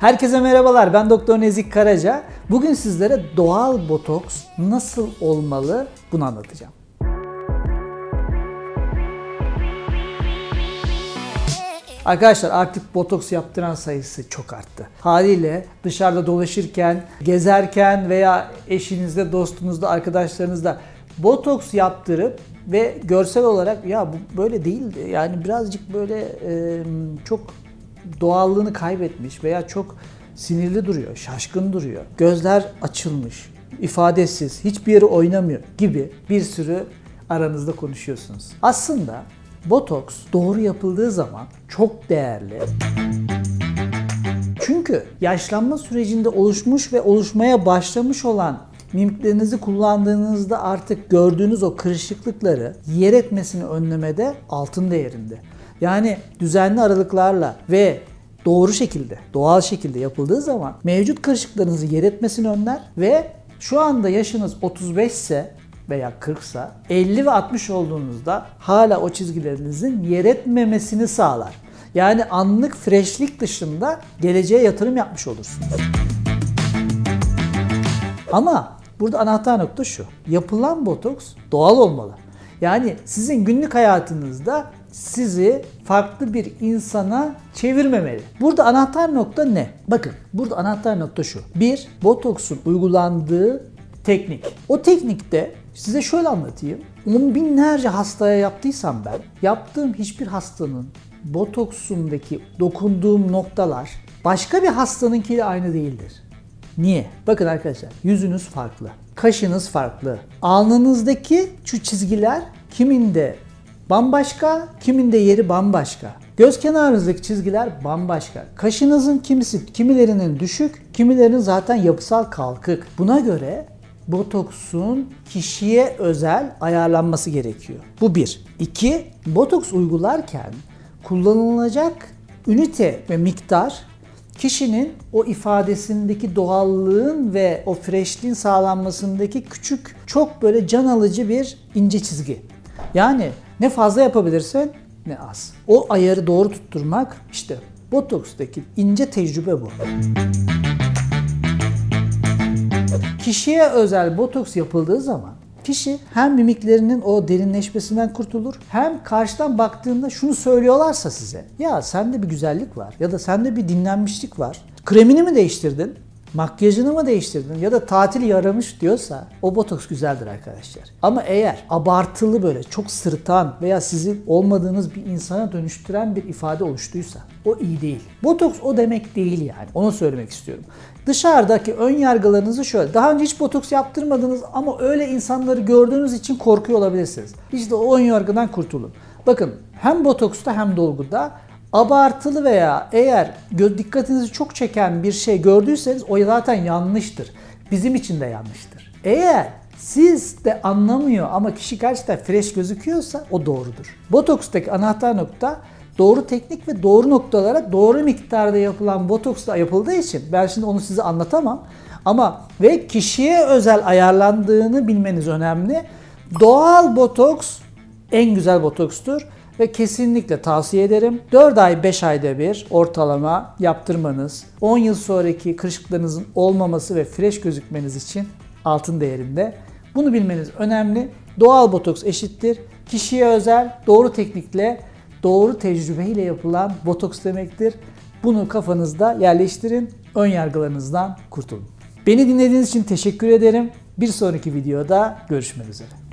Herkese merhabalar, ben Doktor Nezik Karaca. Bugün sizlere doğal botoks nasıl olmalı bunu anlatacağım. Arkadaşlar artık botoks yaptıran sayısı çok arttı. Haliyle dışarıda dolaşırken, gezerken veya eşinizde, dostunuzda, arkadaşlarınızda botoks yaptırıp ve görsel olarak ya bu böyle değildi. Yani birazcık böyle çok doğallığını kaybetmiş veya çok sinirli duruyor, şaşkın duruyor. Gözler açılmış, ifadesiz, hiçbir yeri oynamıyor gibi bir sürü aranızda konuşuyorsunuz. Aslında botoks doğru yapıldığı zaman çok değerli. Çünkü yaşlanma sürecinde oluşmuş ve oluşmaya başlamış olan mimiklerinizi kullandığınızda artık gördüğünüz o kırışıklıkları yer etmesini önlemede altın değerinde. Yani düzenli aralıklarla ve doğru şekilde, doğal şekilde yapıldığı zaman mevcut kırışıklarınızı yer etmesini önler ve şu anda yaşınız 35 ise veya 40 ise 50 ve 60 olduğunuzda hala o çizgilerinizin yer etmemesini sağlar. Yani anlık freshlik dışında geleceğe yatırım yapmış olursunuz. Ama burada anahtar nokta şu. Yapılan botoks doğal olmalı. Yani sizin günlük hayatınızda sizi farklı bir insana çevirmemeli. Burada anahtar nokta ne? Bakın burada anahtar nokta şu. Bir, botoksun uygulandığı teknik. O teknikte size şöyle anlatayım. 10 binlerce hastaya yaptıysam ben, yaptığım hiçbir hastanın botoksundaki dokunduğum noktalar başka bir hastanınkiyle aynı değildir. Niye? Bakın arkadaşlar, yüzünüz farklı, kaşınız farklı, alnınızdaki şu çizgiler kiminde bambaşka, kiminde yeri bambaşka. Göz kenarınızdaki çizgiler bambaşka. Kaşınızın kimilerinin düşük, kimilerinin zaten yapısal kalkık. Buna göre botoksun kişiye özel ayarlanması gerekiyor. Bu bir. İki, botoks uygularken kullanılacak ünite ve miktar kişinin o ifadesindeki doğallığın ve o freshliğin sağlanmasındaki küçük, çok böyle can alıcı bir ince çizgi. Yani ne fazla yapabilirsen ne az. O ayarı doğru tutturmak işte botokstaki ince tecrübe bu. Kişiye özel botoks yapıldığı zaman kişi hem mimiklerinin o derinleşmesinden kurtulur, hem karşıdan baktığında şunu söylüyorlarsa size, ya sende bir güzellik var ya da sende bir dinlenmişlik var, kremini mi değiştirdin, makyajını mı değiştirdin ya da tatil yaramış diyorsa o botoks güzeldir arkadaşlar. Ama eğer abartılı böyle çok sırıtan veya sizin olmadığınız bir insana dönüştüren bir ifade oluştuysa o iyi değil. Botoks o demek değil yani. Onu söylemek istiyorum. Dışarıdaki ön yargılarınızı şöyle. Daha önce hiç botoks yaptırmadınız ama öyle insanları gördüğünüz için korkuyor olabilirsiniz. İşte o ön yargıdan kurtulun. Bakın hem botoksta hem dolguda abartılı veya eğer dikkatinizi çok çeken bir şey gördüyseniz o zaten yanlıştır. Bizim için de yanlıştır. Eğer siz de anlamıyor ama kişi gerçekten fresh gözüküyorsa o doğrudur. Botokstaki anahtar nokta doğru teknik ve doğru noktalara doğru miktarda yapılan botoksla yapıldığı için ben şimdi onu size anlatamam. Ama ve kişiye özel ayarlandığını bilmeniz önemli. Doğal botoks en güzel botokstur. Ve kesinlikle tavsiye ederim. 4 ay 5 ayda bir ortalama yaptırmanız 10 yıl sonraki kırışıklarınızın olmaması ve fresh gözükmeniz için altın değerinde. Bunu bilmeniz önemli. Doğal botoks eşittir kişiye özel doğru teknikle, doğru tecrübeyle yapılan botoks demektir. Bunu kafanızda yerleştirin. Ön yargılarınızdan kurtulun. Beni dinlediğiniz için teşekkür ederim. Bir sonraki videoda görüşmek üzere.